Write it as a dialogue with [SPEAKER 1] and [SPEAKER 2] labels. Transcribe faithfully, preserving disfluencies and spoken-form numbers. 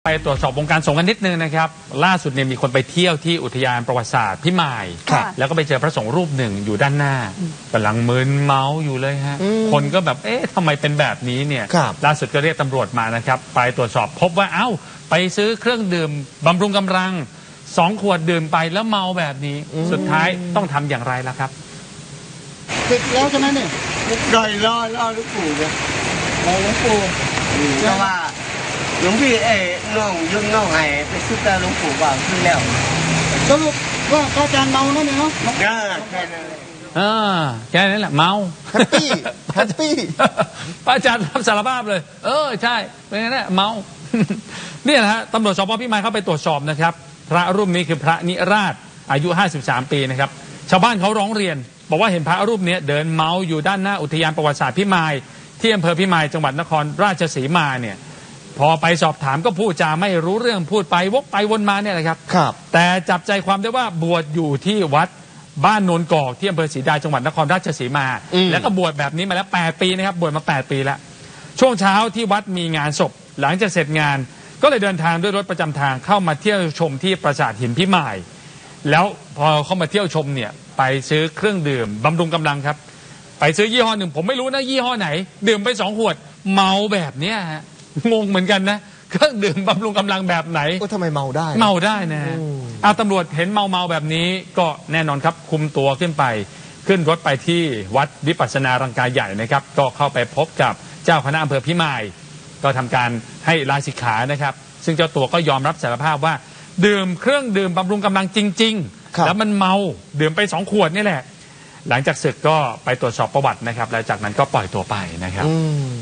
[SPEAKER 1] ไปตรวจสอบวงการสงฆ์กันนิดนึงนะครับล่าสุดเนี่ยมีคนไปเที่ยวที่อุทยานประวัติศาสตร์พิมายแล้วก็ไปเจอพระสงฆ์รูปหนึ่งอยู่ด้านหน้ากำลังมึนเมาอยู่เลยฮะคนก็แบบเอ๊ะทำไมเป็นแบบนี้เนี่ยล่าสุดก็เรียกตำรวจมานะครับไปตรวจสอบพบว่าเอ้าไปซื้อเครื่องดื่มบำรุงกำลังสองขวดดื่มไปแล้วเมาแบบนี้สุดท้ายต้องทำอย่างไรล่ะครับ
[SPEAKER 2] ติดแล้วใช่ไหมเนี่ย
[SPEAKER 3] รอยรอรอหลวงปู่เลย
[SPEAKER 2] รอหลวงปู่
[SPEAKER 3] เพราะว่าหลวงพี่เอ๋น้องยุ่งน้องไห้ไปซื้อแต่หลวงปู่ว่าขึ้นแล้ว
[SPEAKER 2] สรุปว่าพระอาจารย์เมานั่นเองเนาะ
[SPEAKER 3] แค่นั้น
[SPEAKER 1] อ่าแค่นั้นแหละเมา
[SPEAKER 2] แฮปปี้แฮปปี้
[SPEAKER 1] พระอาจารย์รับสารภาพเลยเออใช่เป็นไงเนี่ยเมาเนี่ยนะฮะตำรวจสพพิมายเข้าไปตรวจสอบนะครับพระรูปนี้คือพระนิราชอายุห้าสิบสามปีนะครับชาวบ้านเขาร้องเรียนบอกว่าเห็นพระรูปนี้เดินเมาอยู่ด้านหน้าอุทยานประวัติศาสตร์พิมายที่อำเภอพิมายจังหวัดนครราชสีมาเนี่ยพอไปสอบถามก็พูดจาไม่รู้เรื่องพูดไปวกไปวนมาเนี่ยแหละครับ
[SPEAKER 2] ครับ
[SPEAKER 1] แต่จับใจความได้ว่าบวชอยู่ที่วัดบ้านโนนกอกที่อำเภอศรีดาจังหวัดนครราชสีมาแล้วก็บวชแบบนี้มาแล้วแปดปีนะครับบวชมาแปดปีแล้วช่วงเช้าที่วัดมีงานศพหลังจากเสร็จงานก็เลยเดินทางด้วยรถประจำทางเข้ามาเที่ยวชมที่ปราสาทหินพิมายแล้วพอเข้ามาเที่ยวชมเนี่ยไปซื้อเครื่องดื่มบำรุงกำลังครับไปซื้อยี่ห้อหนึ่งผมไม่รู้นะยี่ห้อไหนดื่มไปสองขวดเมาแบบเนี้ยฮะงงเหมือนกันนะเครื่องดื่มบำรุงกำลังแบบไหน
[SPEAKER 2] ก็ทำไมเมาได้
[SPEAKER 1] เมาได้นะเอาตำรวจเห็นเมาเมาแบบนี้ก็แน่นอนครับคุมตัวขึ้นไปขึ้นรถไปที่วัดวิปัสสนารังกายใหญ่นะครับก็เข้าไปพบกับเจ้าคณะอำเภอพิมายก็ทำการให้ลาสิกขานะครับซึ่งเจ้าตัวก็ยอมรับสารภาพว่าดื่มเครื่องดื่มบำรุงกำลังจริงๆแล้วมันเมาดื่มไปสองขวดนี่แหละหลังจากศึกก็ไปตรวจสอบประวัตินะครับแล้วจากนั้นก็ปล่อยตัวไปนะครับ